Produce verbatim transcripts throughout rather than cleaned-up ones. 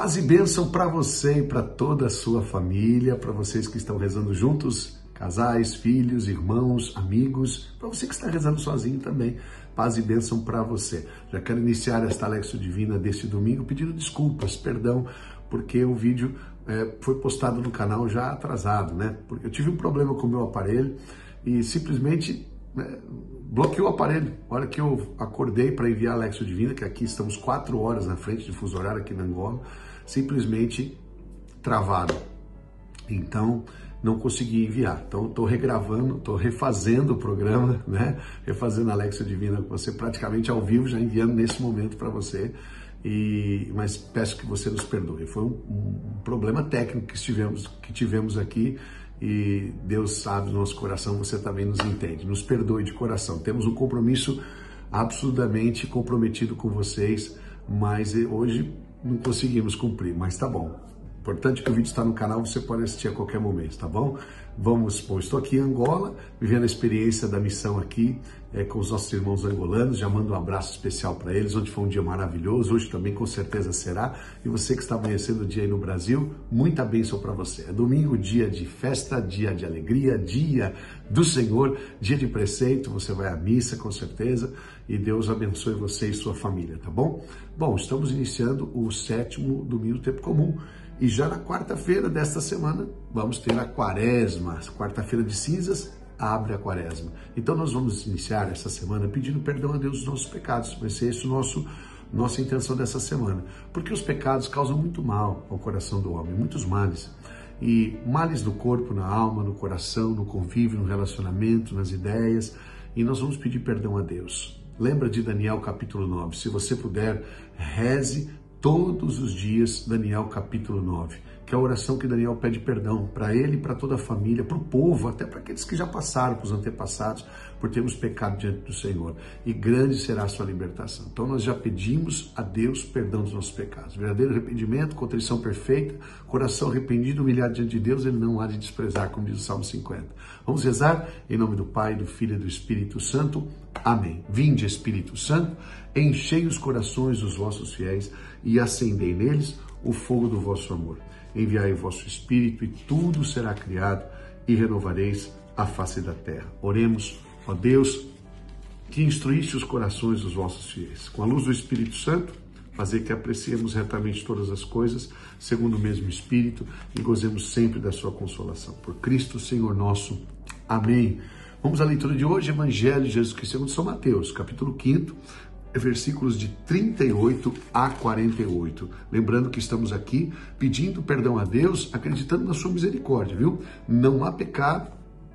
Paz e bênção para você e para toda a sua família, para vocês que estão rezando juntos, casais, filhos, irmãos, amigos, para você que está rezando sozinho também. Paz e bênção para você. Já quero iniciar esta Lexio Divina deste domingo pedindo desculpas, perdão, porque o vídeo é, foi postado no canal já atrasado, né? Porque eu tive um problema com o meu aparelho e simplesmente né, bloqueou o aparelho. A hora que eu acordei para enviar a Lexio Divina, que aqui estamos quatro horas na frente de fuso horário aqui na Angola, simplesmente travado. Então, não consegui enviar. Então, estou regravando, estou refazendo o programa, né? Refazendo a Lexio Divina com você praticamente ao vivo, já enviando nesse momento para você. E, mas peço que você nos perdoe. Foi um, um problema técnico que tivemos, que tivemos aqui e Deus sabe do nosso coração, você também nos entende. Nos perdoe de coração. Temos um compromisso absolutamente comprometido com vocês, mas hoje não conseguimos cumprir, mas tá bom. Importante que o vídeo está no canal, você pode assistir a qualquer momento, tá bom? Vamos, bom, estou aqui em Angola, vivendo a experiência da missão aqui é, com os nossos irmãos angolanos, já mando um abraço especial para eles, ontem foi um dia maravilhoso, hoje também com certeza será, e você que está amanhecendo o dia aí no Brasil, muita bênção para você. É domingo, dia de festa, dia de alegria, dia do Senhor, dia de preceito, você vai à missa com certeza, e Deus abençoe você e sua família, tá bom? Bom, estamos iniciando o sétimo domingo do tempo comum, e já na quarta-feira desta semana, vamos ter a quaresma. Quarta-feira de cinzas, abre a quaresma. Então nós vamos iniciar essa semana pedindo perdão a Deus dos nossos pecados. Vai ser essa nosso nossa intenção dessa semana. Porque os pecados causam muito mal ao coração do homem, muitos males. E males no corpo, na alma, no coração, no convívio, no relacionamento, nas ideias. E nós vamos pedir perdão a Deus. Lembra de Daniel capítulo nove. Se você puder, reze todos os dias, Daniel capítulo nove, que é a oração que Daniel pede perdão para ele e para toda a família, para o povo, até para aqueles que já passaram, para os antepassados, por termos pecado diante do Senhor. E grande será a sua libertação. Então nós já pedimos a Deus perdão dos nossos pecados. Verdadeiro arrependimento, contrição perfeita, coração arrependido, humilhado diante de Deus, ele não há de desprezar, como diz o Salmo cinquenta. Vamos rezar em nome do Pai, do Filho e do Espírito Santo. Amém. Vinde, Espírito Santo, enchei os corações dos vossos fiéis e acendei neles o fogo do vosso amor. Enviai o vosso Espírito e tudo será criado e renovareis a face da terra. Oremos, ó Deus, que instruísse os corações dos vossos fiéis. Com a luz do Espírito Santo, fazer que apreciemos retamente todas as coisas, segundo o mesmo Espírito, e gozemos sempre da sua consolação. Por Cristo, Senhor nosso. Amém. Vamos à leitura de hoje, Evangelho de Jesus Cristo segundo São Mateus, capítulo quinto, versículos de trinta e oito a quarenta e oito. Lembrando que estamos aqui pedindo perdão a Deus, acreditando na sua misericórdia, viu? Não há pecado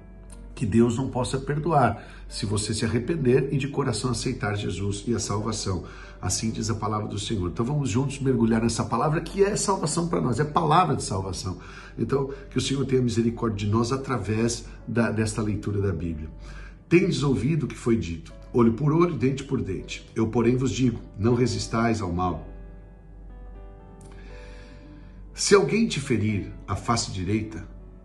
que Deus não possa perdoar, se você se arrepender e de coração aceitar Jesus e a salvação. Assim diz a palavra do Senhor. Então vamos juntos mergulhar nessa palavra que é salvação para nós, é palavra de salvação. Então que o Senhor tenha misericórdia de nós através da, desta leitura da Bíblia. Tendes ouvido o que foi dito, olho por olho, dente por dente. Eu, porém, vos digo, não resistais ao mal. Se alguém te ferir a face direita,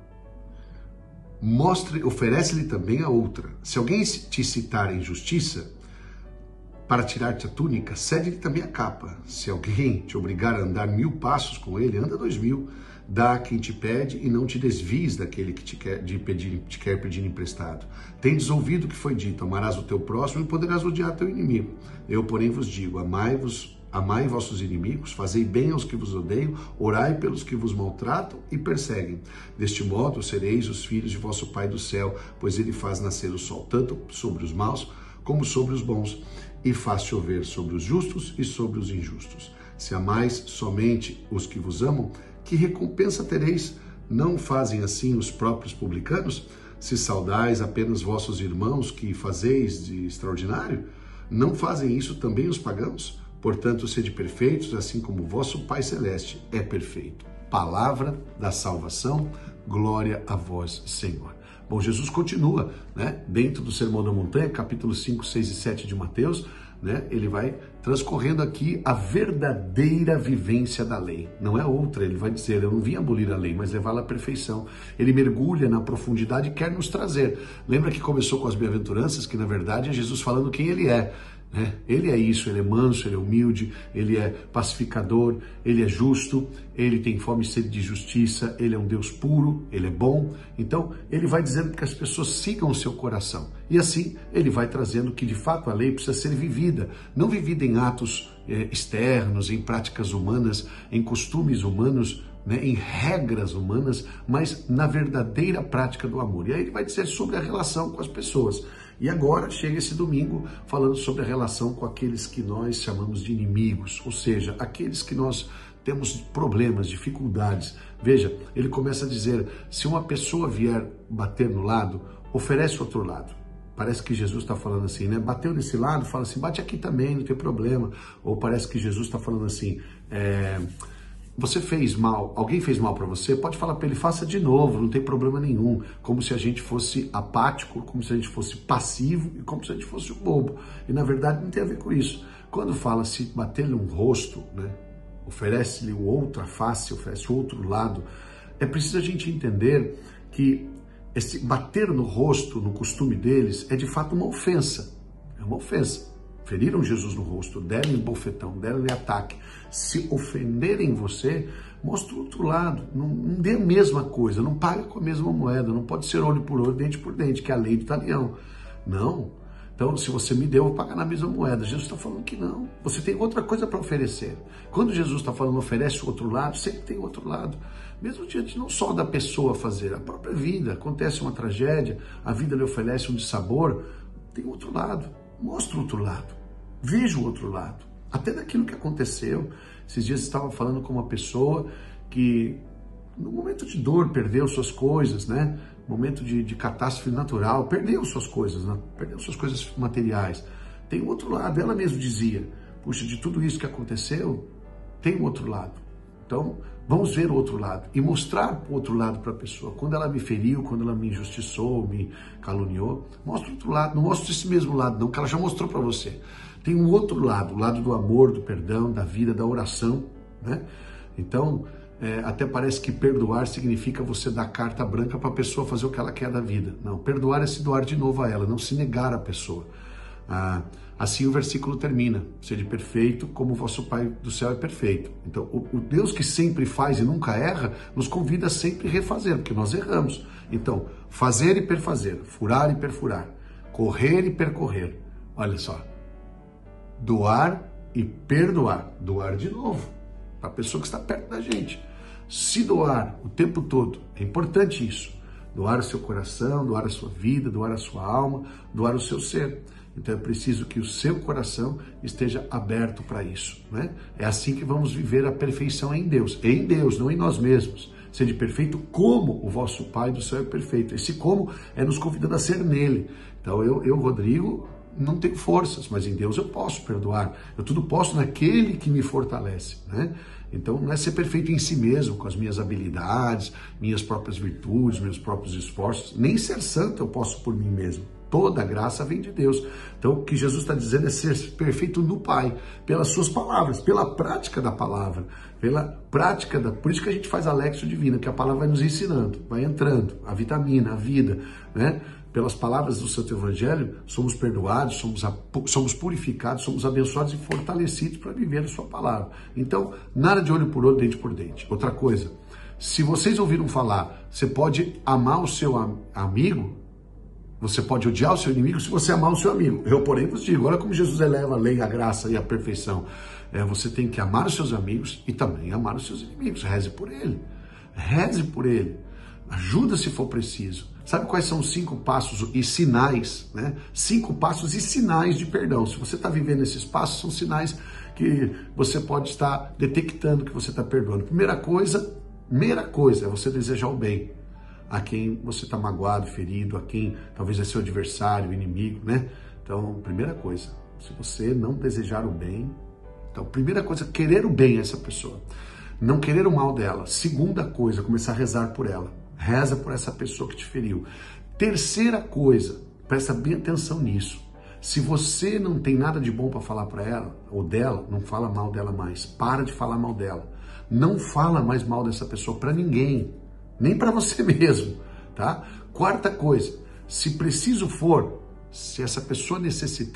mostre, oferece-lhe também a outra. Se alguém te citar em justiça, para tirar-te a túnica, cede-lhe também a capa. Se alguém te obrigar a andar mil passos com ele, anda dois mil. Dá a quem te pede e não te desvies daquele que te quer, de pedir, te quer pedir emprestado. Tendes ouvido o que foi dito, amarás o teu próximo e poderás odiar teu inimigo. Eu, porém, vos digo, amai-vos, amai vossos inimigos, fazei bem aos que vos odeiam, orai pelos que vos maltratam e perseguem. Deste modo sereis os filhos de vosso Pai do céu, pois ele faz nascer o sol tanto sobre os maus como sobre os bons, e faz chover sobre os justos e sobre os injustos. Se amais somente os que vos amam, que recompensa tereis? Não fazem assim os próprios publicanos? Se saudais apenas vossos irmãos, que fazeis de extraordinário? Não fazem isso também os pagãos? Portanto, sede perfeitos, assim como vosso Pai Celeste é perfeito. Palavra da salvação, glória a vós, Senhor. Bom, Jesus continua, né? Dentro do Sermão da Montanha, capítulo cinco, seis e sete de Mateus, né? Ele vai transcorrendo aqui a verdadeira vivência da lei. Não é outra, ele vai dizer, eu não vim abolir a lei, mas levá-la à perfeição. Ele mergulha na profundidade e quer nos trazer. Lembra que começou com as bem-aventuranças, que na verdade é Jesus falando quem ele é. né? Ele é isso, ele é manso, ele é humilde, ele é pacificador, ele é justo, ele tem fome e sede de justiça, ele é um Deus puro, ele é bom. Então, ele vai dizendo que as pessoas sigam o seu coração. E assim, ele vai trazendo que, de fato, a lei precisa ser vivida, não vivida em atos eh, externos, em práticas humanas, em costumes humanos, né, em regras humanas, mas na verdadeira prática do amor. E aí ele vai dizer sobre a relação com as pessoas. E agora chega esse domingo falando sobre a relação com aqueles que nós chamamos de inimigos, ou seja, aqueles que nós temos problemas, dificuldades. Veja, ele começa a dizer, se uma pessoa vier bater no lado, oferece o outro lado. Parece que Jesus está falando assim, né? Bateu nesse lado, fala assim, bate aqui também, não tem problema. Ou parece que Jesus está falando assim, é... você fez mal, alguém fez mal para você, pode falar para ele, faça de novo, não tem problema nenhum. Como se a gente fosse apático, como se a gente fosse passivo e como se a gente fosse um bobo. E na verdade não tem a ver com isso. Quando fala se bater-lhe um rosto, né, oferece-lhe outra face, oferece outro lado, é preciso a gente entender que esse bater no rosto, no costume deles, é de fato uma ofensa. É uma ofensa. Feriram Jesus no rosto, deram-lhe bofetão, deram-lhe ataque. Se ofenderem você, mostra o outro lado. Não, não dê a mesma coisa, não paga com a mesma moeda. Não pode ser olho por olho, dente por dente, que é a lei do talião. Não. Então, se você me deu, eu vou pagar na mesma moeda. Jesus está falando que não. Você tem outra coisa para oferecer. Quando Jesus está falando oferece o outro lado, sempre tem outro lado. Mesmo diante não só da pessoa fazer, a própria vida. Acontece uma tragédia, a vida lhe oferece um dissabor, tem outro lado. Mostra o outro lado, veja o outro lado, até daquilo que aconteceu. Esses dias eu estava falando com uma pessoa que no momento de dor perdeu suas coisas, né? Momento de, de catástrofe natural, perdeu suas coisas, né? Perdeu suas coisas materiais. Tem o outro lado, ela mesma dizia, puxa, de tudo isso que aconteceu, tem o outro lado. Então, vamos ver o outro lado e mostrar o outro lado para a pessoa. Quando ela me feriu, quando ela me injustiçou, me caluniou, mostra o outro lado. Não mostra esse mesmo lado, não, que ela já mostrou para você. Tem um outro lado, o lado do amor, do perdão, da vida, da oração, né? Então, é, até parece que perdoar significa você dar carta branca para a pessoa fazer o que ela quer da vida. Não, perdoar é se doar de novo a ela, não se negar à pessoa. Ah, assim o versículo termina, sede perfeito como o vosso Pai do céu é perfeito. Então o, o Deus que sempre faz e nunca erra, nos convida a sempre refazer, porque nós erramos. Então, fazer e perfazer, furar e perfurar, correr e percorrer, olha só, doar e perdoar, doar de novo, para a pessoa que está perto da gente, se doar o tempo todo, é importante isso, doar o seu coração, doar a sua vida, doar a sua alma, doar o seu ser. Então é preciso que o seu coração esteja aberto para isso, né? É assim que vamos viver a perfeição em Deus, em Deus, não em nós mesmos. Sede perfeito como o vosso Pai do céu é perfeito. Esse como é nos convidando a ser nele. Então eu, eu Rodrigo, não tenho forças, mas em Deus eu posso perdoar. Eu tudo posso naquele que me fortalece, né? Então não é ser perfeito em si mesmo, com as minhas habilidades, minhas próprias virtudes, meus próprios esforços. Nem ser santo eu posso por mim mesmo. Toda a graça vem de Deus. Então, o que Jesus está dizendo é ser perfeito no Pai, pelas suas palavras, pela prática da palavra, pela prática da... Por isso que a gente faz a Lexio Divina, que a palavra vai nos ensinando, vai entrando, a vitamina, a vida, né? Pelas palavras do Santo Evangelho, somos perdoados, somos, somos purificados, somos abençoados e fortalecidos para viver a sua palavra. Então, nada de olho por olho, dente por dente. Outra coisa, se vocês ouviram falar, você pode amar o seu am- amigo, você pode odiar o seu inimigo se você amar o seu amigo. Eu, porém, vos digo, olha como Jesus eleva a lei, a graça e a perfeição. É, você tem que amar os seus amigos e também amar os seus inimigos. Reze por ele. Reze por ele. Ajuda se for preciso. Sabe quais são os cinco passos e sinais, né? Cinco passos e sinais de perdão. Se você está vivendo esses passos, são sinais que você pode estar detectando que você está perdoando. Primeira coisa, primeira coisa é você desejar o bem a quem você está magoado, ferido, a quem talvez é seu adversário, inimigo, né? Então, primeira coisa, se você não desejar o bem, então, primeira coisa, querer o bem a essa pessoa, não querer o mal dela. Segunda coisa, começar a rezar por ela. Reza por essa pessoa que te feriu. Terceira coisa, presta bem atenção nisso. Se você não tem nada de bom para falar para ela ou dela, não fala mal dela mais. Para de falar mal dela. Não fala mais mal dessa pessoa para ninguém. Nem para você mesmo, tá? Quarta coisa, se preciso for, se essa pessoa necessitar,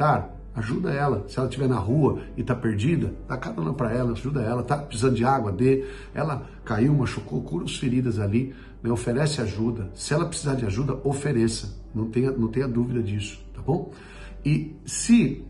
ajuda ela. Se ela estiver na rua e está perdida, dá carona para ela, ajuda ela. Está precisando de água, dê. Ela caiu, machucou, cura as feridas ali, né? Oferece ajuda. Se ela precisar de ajuda, ofereça. Não tenha, não tenha dúvida disso, tá bom? E se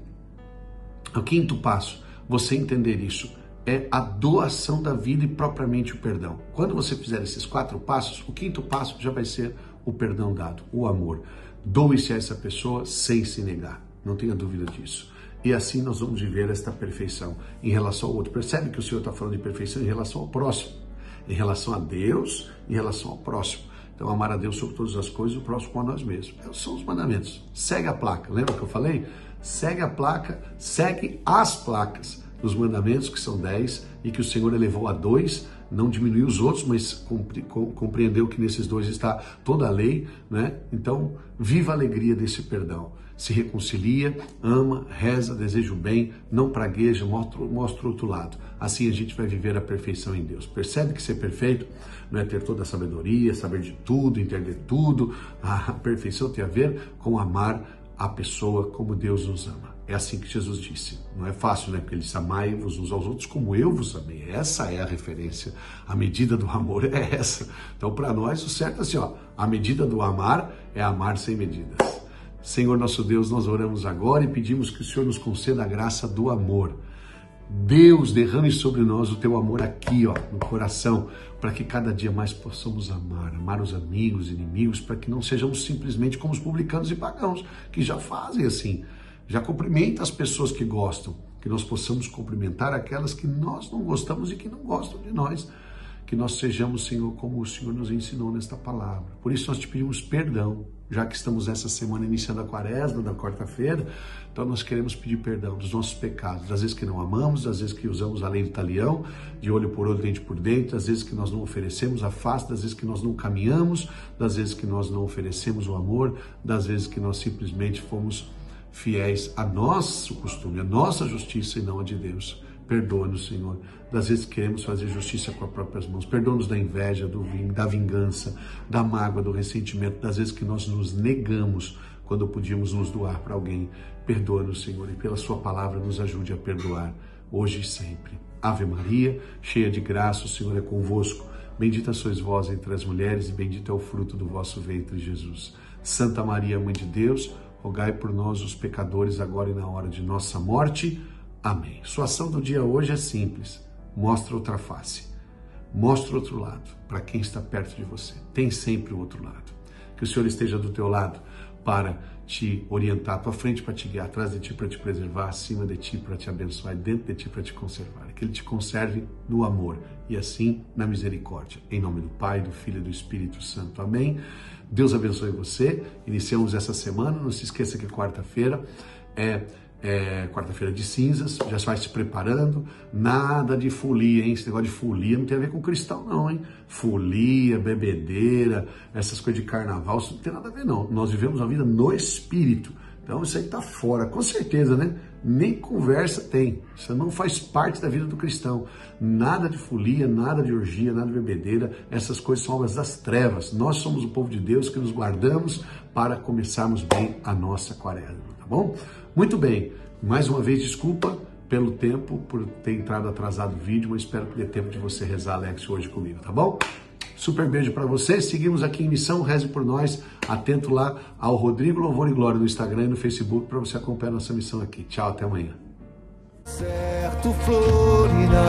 o quinto passo, você entender isso, é a doação da vida e propriamente o perdão. Quando você fizer esses quatro passos, o quinto passo já vai ser o perdão dado, o amor. Doe-se a essa pessoa sem se negar, não tenha dúvida disso. E assim nós vamos viver esta perfeição em relação ao outro. Percebe que o Senhor está falando de perfeição em relação ao próximo, em relação a Deus, em relação ao próximo. Então, amar a Deus sobre todas as coisas e o próximo a nós mesmos. Esses são os mandamentos. Segue a placa, lembra que eu falei? Segue a placa, segue as placas dos mandamentos, que são dez, e que o Senhor elevou a dois, não diminuiu os outros, mas compreendeu que nesses dois está toda a lei, né? Então, viva a alegria desse perdão. Se reconcilia, ama, reza, deseja o bem, não pragueja, mostra, mostra o outro lado. Assim a gente vai viver a perfeição em Deus. Percebe que ser perfeito não é ter toda a sabedoria, saber de tudo, entender tudo. A perfeição tem a ver com amar a pessoa como Deus nos ama. É assim que Jesus disse. Não é fácil, né? Porque ele disse, amai-vos uns aos outros como eu vos amei. Essa é a referência. A medida do amor é essa. Então, para nós, o certo é assim, ó, a medida do amar é amar sem medidas. Senhor nosso Deus, nós oramos agora e pedimos que o Senhor nos conceda a graça do amor. Deus, derrame sobre nós o teu amor aqui, ó, no coração, para que cada dia mais possamos amar, amar os amigos, inimigos, para que não sejamos simplesmente como os publicanos e pagãos, que já fazem assim, já cumprimentam as pessoas que gostam, que nós possamos cumprimentar aquelas que nós não gostamos e que não gostam de nós, que nós sejamos, Senhor, como o Senhor nos ensinou nesta palavra. Por isso nós te pedimos perdão, já que estamos essa semana iniciando a quaresma, da quarta-feira, então nós queremos pedir perdão dos nossos pecados, das vezes que não amamos, das vezes que usamos a lei do talião, de olho por olho, dente por dente, das vezes que nós não oferecemos a face, das vezes que nós não caminhamos, das vezes que nós não oferecemos o amor, das vezes que nós simplesmente fomos fiéis a nosso costume, a nossa justiça e não a de Deus. Perdoa-nos, Senhor, das vezes que queremos fazer justiça com as próprias mãos. Perdoa-nos da inveja, do, da vingança, da mágoa, do ressentimento, das vezes que nós nos negamos quando podíamos nos doar para alguém. Perdoa-nos, Senhor, e pela sua palavra nos ajude a perdoar, hoje e sempre. Ave Maria, cheia de graça, o Senhor é convosco. Bendita sois vós entre as mulheres e bendito é o fruto do vosso ventre, Jesus. Santa Maria, Mãe de Deus, rogai por nós, os pecadores, agora e na hora de nossa morte. Amém. Sua ação do dia hoje é simples. Mostra outra face. Mostra outro lado para quem está perto de você. Tem sempre o outro lado. Que o Senhor esteja do teu lado para te orientar, à tua frente para te guiar, atrás de ti para te preservar, acima de ti para te abençoar, dentro de ti para te conservar. Que Ele te conserve no amor e assim na misericórdia. Em nome do Pai, do Filho e do Espírito Santo. Amém. Deus abençoe você. Iniciamos essa semana. Não se esqueça que quarta-feira é... É, quarta-feira de cinzas, já vai se preparando, nada de folia, hein? Esse negócio de folia não tem a ver com cristão não, hein? Folia, bebedeira, essas coisas de carnaval, isso não tem nada a ver não, nós vivemos uma vida no Espírito, então isso aí tá fora, com certeza, né? Nem conversa tem, isso não faz parte da vida do cristão, nada de folia, nada de orgia, nada de bebedeira, essas coisas são obras das trevas, nós somos o povo de Deus que nos guardamos para começarmos bem a nossa quaresma, tá bom? Muito bem, mais uma vez desculpa pelo tempo, por ter entrado atrasado o vídeo, mas espero que dê tempo de você rezar Alex hoje comigo, tá bom? Super beijo para você, seguimos aqui em Missão, reze por nós, atento lá ao Rodrigo Louvor e Glória no Instagram e no Facebook para você acompanhar a nossa missão aqui. Tchau, até amanhã. Certo florirá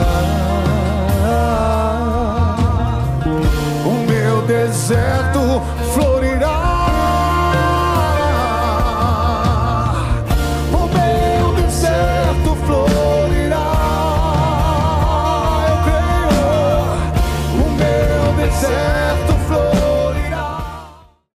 o meu deserto florirá.